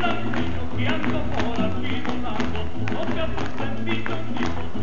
bambino che ando ora qui volando, non mi ha più sentito un tipo